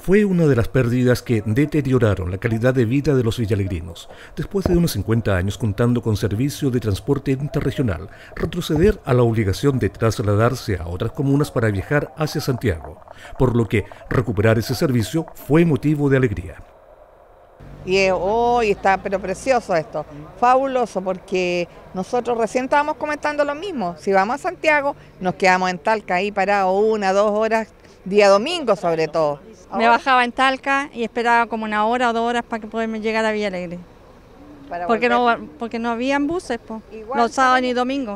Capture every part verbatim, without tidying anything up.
Fue una de las pérdidas que deterioraron la calidad de vida de los villalegrinos. Después de unos cincuenta años contando con servicio de transporte interregional, retroceder a la obligación de trasladarse a otras comunas para viajar hacia Santiago, por lo que recuperar ese servicio fue motivo de alegría. Y hoy oh, está pero precioso esto, fabuloso, porque nosotros recién estábamos comentando lo mismo. Si vamos a Santiago, nos quedamos en Talca ahí parados una, dos horas, día domingo sobre todo. Me bajaba en Talca y esperaba como una hora o dos horas para que poderme llegar a Villa Alegre. Porque no, porque no habían buses, po, los sábados ni domingos.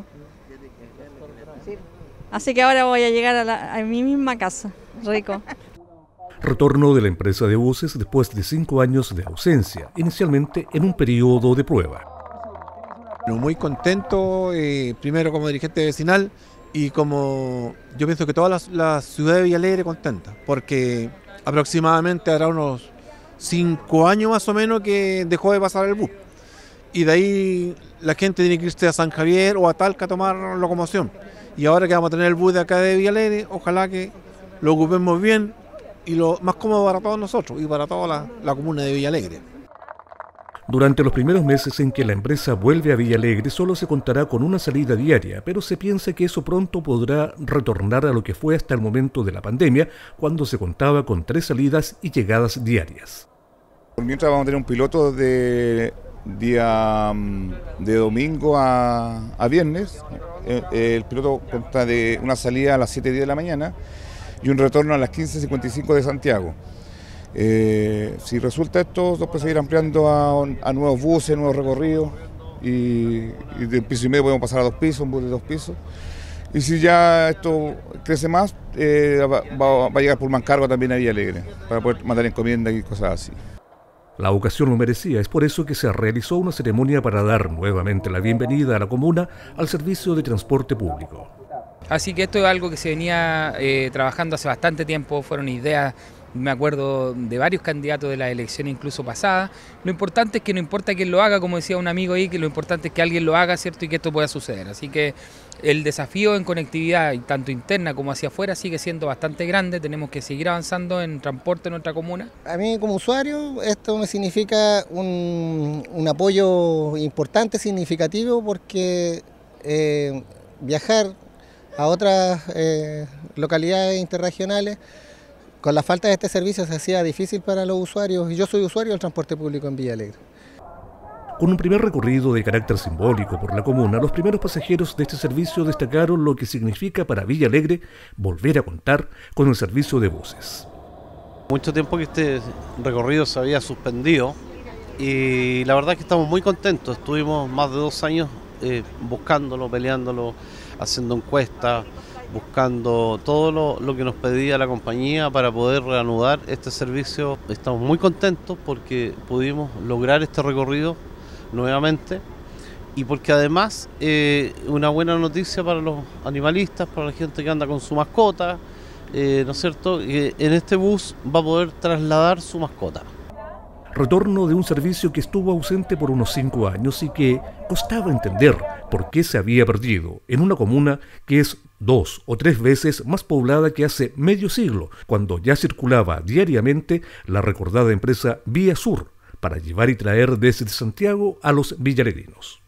Sí. Así que ahora voy a llegar a, la, a mi misma casa, rico. Retorno de la empresa de buses después de cinco años de ausencia, inicialmente en un periodo de prueba. Muy contento, eh, primero como dirigente vecinal y como yo pienso que toda la, la ciudad de Villa Alegre contenta, porque aproximadamente hará unos cinco años más o menos que dejó de pasar el bus. Y de ahí la gente tiene que irse a San Javier o a Talca a tomar locomoción. Y ahora que vamos a tener el bus de acá de Villa Alegre, ojalá que lo ocupemos bien y lo más cómodo para todos nosotros y para toda la, la comuna de Villa Alegre. Durante los primeros meses en que la empresa vuelve a Villa Alegre solo se contará con una salida diaria, pero se piensa que eso pronto podrá retornar a lo que fue hasta el momento de la pandemia, cuando se contaba con tres salidas y llegadas diarias. Mientras vamos a tener un piloto de día de domingo a, a viernes. El piloto consta de una salida a las siete y diez de la mañana y un retorno a las quince cincuenta y cinco de Santiago. Eh, si resulta esto, después seguir ampliando a, a nuevos buses, nuevos recorridos y, y de un piso y medio podemos pasar a dos pisos, un bus de dos pisos. Y si ya esto crece más, eh, va, va, va a llegar Pullman Cargo también a Villa Alegre para poder mandar encomiendas y cosas así. La ocasión lo merecía, es por eso que se realizó una ceremonia para dar nuevamente la bienvenida a la comuna al servicio de transporte público. Así que esto es algo que se venía eh, trabajando hace bastante tiempo, fueron ideas, me acuerdo de varios candidatos de la elección incluso pasada. Lo importante es que no importa quién lo haga, como decía un amigo ahí, que lo importante es que alguien lo haga, ¿cierto? Y que esto pueda suceder. Así que el desafío en conectividad, tanto interna como hacia afuera, sigue siendo bastante grande. Tenemos que seguir avanzando en transporte en nuestra comuna. A mí como usuario esto me significa un, un apoyo importante, significativo, porque eh, viajar a otras eh, localidades interregionales con la falta de este servicio se hacía difícil para los usuarios, y yo soy usuario del transporte público en Villa Alegre. Con un primer recorrido de carácter simbólico por la comuna, los primeros pasajeros de este servicio destacaron lo que significa para Villa Alegre volver a contar con el servicio de buses. Mucho tiempo que este recorrido se había suspendido y la verdad es que estamos muy contentos. Estuvimos más de dos años eh, buscándolo, peleándolo, haciendo encuestas, buscando todo lo, lo que nos pedía la compañía para poder reanudar este servicio. Estamos muy contentos porque pudimos lograr este recorrido nuevamente y porque además eh, una buena noticia para los animalistas, para la gente que anda con su mascota, eh, ¿no es cierto? Que en este bus va a poder trasladar su mascota. Retorno de un servicio que estuvo ausente por unos cinco años y que costaba entender por qué se había perdido en una comuna que es dos o tres veces más poblada que hace medio siglo, cuando ya circulaba diariamente la recordada empresa Vía Sur para llevar y traer desde Santiago a los villalegrinos.